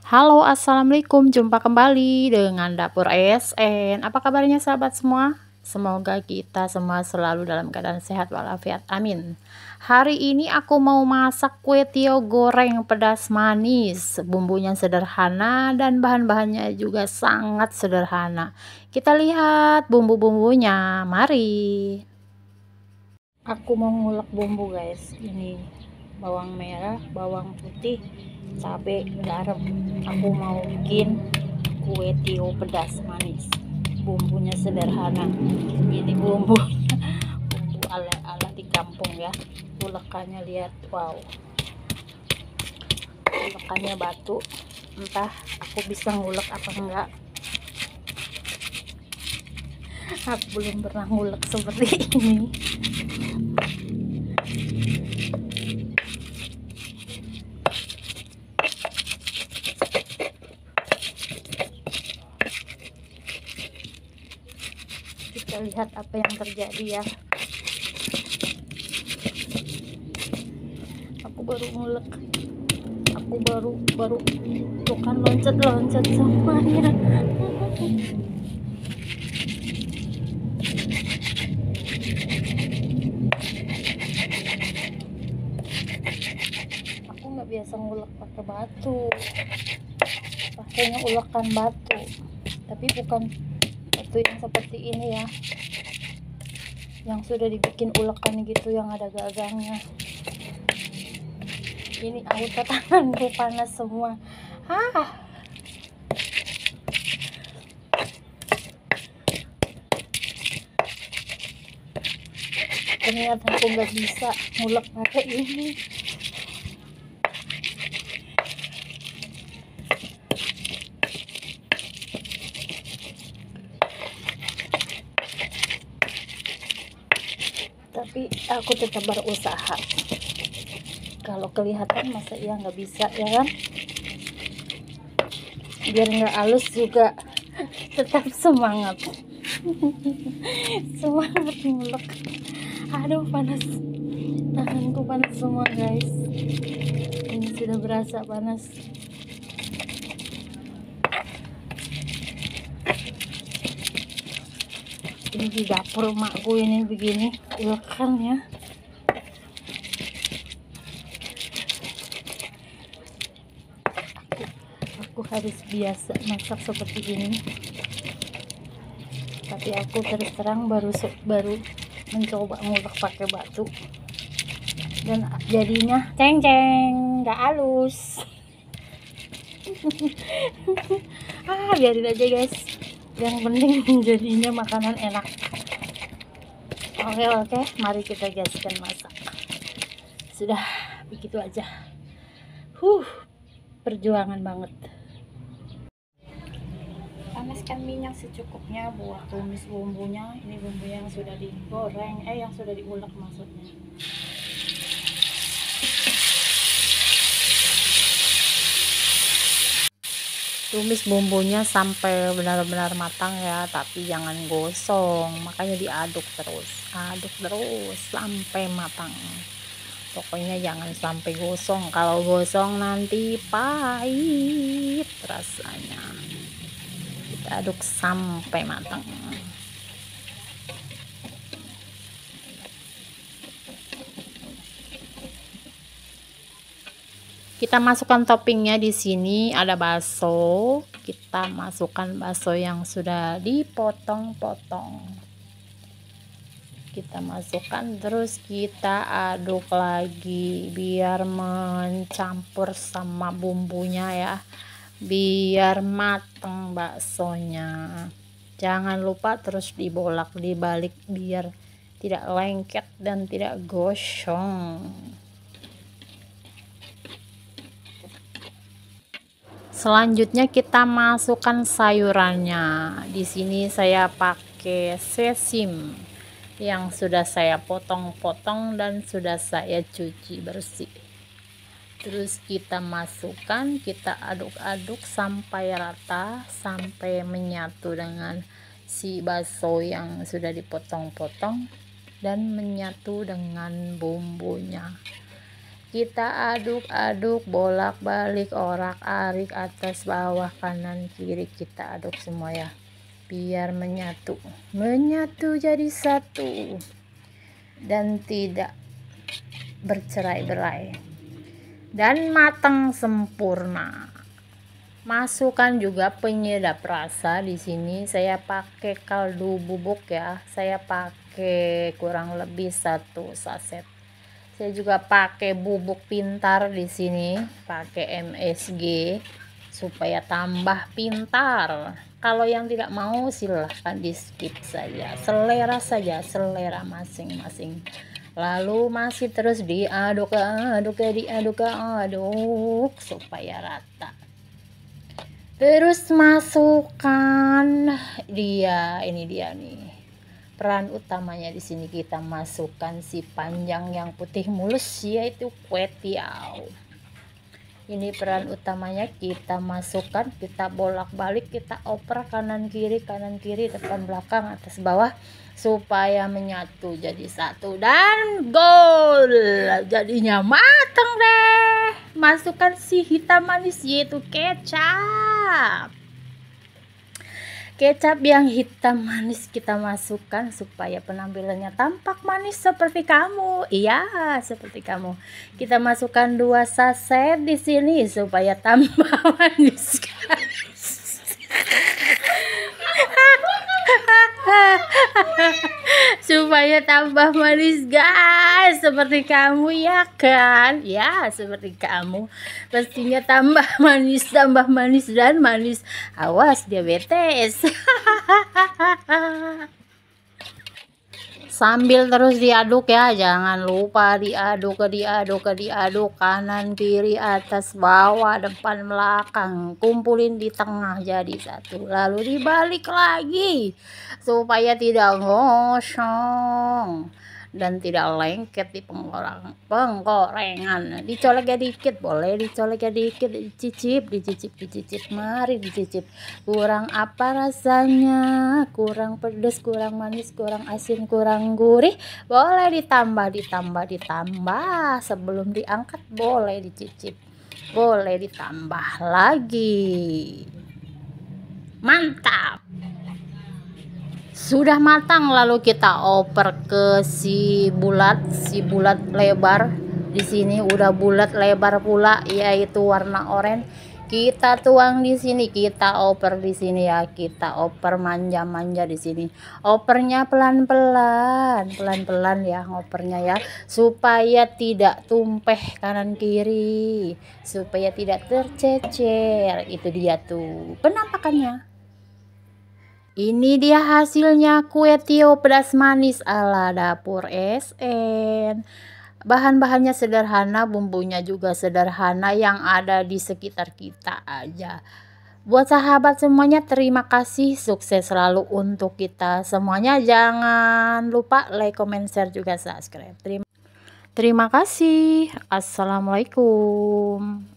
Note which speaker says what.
Speaker 1: Halo, assalamualaikum. Jumpa kembali dengan Dapur ASN. Apa kabarnya, sahabat semua? Semoga kita semua selalu dalam keadaan sehat walafiat. Amin. Hari ini aku mau masak kue tio goreng pedas manis. Bumbunya sederhana dan bahan-bahannya juga sangat sederhana. Kita lihat bumbu-bumbunya. Mari. Aku mau ngulek bumbu, guys. Ini bawang merah, bawang putih, cabai, garam. Aku mau bikin kue tio pedas manis. Bumbunya sederhana. Ini bumbu ala-ala di kampung ya. Ulekannya lihat, wow. Ulekannya batu. Entah aku bisa ngulek apa enggak. Aku belum pernah ngulek seperti ini. Kita lihat apa yang terjadi ya. Aku baru ngulek. Aku baru tuh kan loncat semuanya. Aku nggak biasa ngulek pakai batu, pakainya ulekan batu, tapi bukan batu yang seperti ini ya, yang sudah dibikin ulekan gitu yang ada gagangnya. Ini auto, tanganku panas semua. Ternyata aku nggak bisa ngulek pakai ini. Tapi aku tetap berusaha. Kalau kelihatan masa iya nggak bisa ya kan, biar nggak halus juga tetap semangat. Semangat ngulek. Aduh, panas, tanganku panas semua guys. Ini sudah berasa panas. Ini di dapur emakku ini begini ulekannya. Aku harus biasa masak seperti ini, tapi aku terus terang baru mencoba ngulek pakai batu dan jadinya ceng nggak halus. Biarin aja guys, yang penting jadinya makanan enak. Oke, mari kita gaskan masak. Sudah begitu aja. Perjuangan banget. Panaskan minyak secukupnya buat tumis bumbunya. Ini bumbu yang sudah digoreng, yang sudah diulek maksudnya. Tumis bumbunya sampai benar-benar matang ya, tapi jangan gosong, makanya diaduk terus sampai matang. Pokoknya jangan sampai gosong. Kalau gosong nanti pahit rasanya. Kita aduk sampai matang. Kita masukkan toppingnya. Di sini ada bakso. Kita masukkan bakso yang sudah dipotong-potong. Kita masukkan, terus kita aduk lagi biar mencampur sama bumbunya ya, biar mateng baksonya. Jangan lupa terus dibolak-dibalik biar tidak lengket dan tidak gosong. Selanjutnya kita masukkan sayurannya. Di sini saya pakai sesim yang sudah saya potong-potong dan sudah saya cuci bersih. Terus kita masukkan, kita aduk-aduk sampai rata, sampai menyatu dengan si bakso yang sudah dipotong-potong dan menyatu dengan bumbunya. Kita aduk-aduk, bolak-balik, orak-arik, atas bawah, kanan kiri, kita aduk semua ya, biar menyatu jadi satu dan tidak bercerai-berai dan matang sempurna. Masukkan juga penyedap rasa. Di sini saya pakai kaldu bubuk ya, saya pakai kurang lebih 1 saset. Saya juga pakai bubuk pintar di sini, pakai MSG supaya tambah pintar. Kalau yang tidak mau silahkan di skip saja, selera saja, selera masing-masing. Lalu masih terus diaduk supaya rata. Terus masukkan ini dia nih peran utamanya. Di sini kita masukkan si panjang yang putih mulus, yaitu kue tiaw. Ini peran utamanya, kita masukkan, kita bolak-balik, kita oper kanan kiri, depan belakang, atas bawah, supaya menyatu jadi satu dan gol, jadinya matang deh. Masukkan si hitam manis, yaitu kecap. Kecap yang hitam manis kita masukkan supaya penampilannya tampak manis seperti kamu. Iya, seperti kamu. Kita masukkan 2 saset di sini supaya tambah manis, guys. Supaya tambah manis, guys, seperti kamu ya kan? Ya, seperti kamu. Pastinya tambah manis dan manis. Awas diabetes. Sambil terus diaduk ya, jangan lupa diaduk kanan kiri, atas bawah, depan belakang, kumpulin di tengah jadi satu, lalu dibalik lagi supaya tidak gosong dan tidak lengket di penggorengan. Dicolek dikit, boleh dicolek dikit, dicicip, mari dicicip. Kurang apa rasanya? Kurang pedas, kurang manis, kurang asin, kurang gurih, boleh ditambah. Sebelum diangkat boleh dicicip, boleh ditambah lagi. Mantap. Sudah matang, lalu kita oper ke si bulat lebar. Di sini udah bulat lebar pula, yaitu warna oranye. Kita tuang di sini, kita oper di sini ya, kita oper manja-manja di sini. Opernya pelan-pelan ya, opernya ya, supaya tidak tumpeh kanan kiri, supaya tidak tercecer. Itu dia tuh penampakannya. Ini dia hasilnya, kue tiaw pedas manis ala dapur SN. Bahan-bahannya sederhana, bumbunya juga sederhana, yang ada di sekitar kita aja. Buat sahabat semuanya, terima kasih, sukses selalu untuk kita semuanya. Jangan lupa like, comment, share, juga subscribe. Terima kasih. Assalamualaikum.